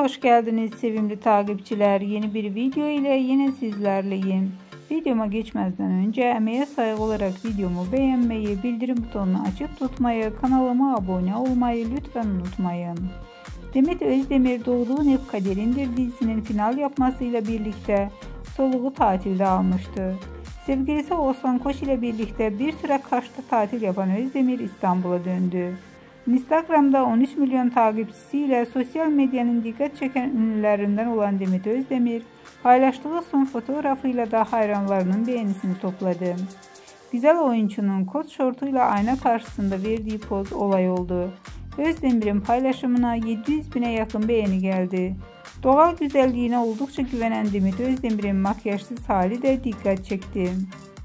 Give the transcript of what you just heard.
hoş geldiniz sevimli takipçiler. Yeni bir video ile yine sizlerleyim. Videoma geçmeden önce emeğe saygı olarak videomu beğenmeyi, bildirim butonunu açık tutmayı, kanalıma abone olmayı lütfen unutmayın. Demet Özdemir Doğduğun Ev Kaderindir dizisinin final yapmasıyla birlikte soluğu tatilde almıştı. Sevgilisi Oğuzhan Koç ile birlikte bir süre Kaş'ta tatil yapan Özdemir İstanbul'a döndü. Instagram'da 13 milyon takipçisiyle sosyal medyanın dikkat çeken ünlülerinden olan Demet Özdemir, paylaştığı son fotoğrafıyla da hayranlarının beğenisini topladı. Güzel oyuncunun kot şortuyla ayna karşısında verdiği poz olay oldu. Özdemir'in paylaşımına 700 bine yakın beğeni geldi. Doğal güzelliğine oldukça güvenen Demet Özdemir'in makyajsız hali de dikkat çekti.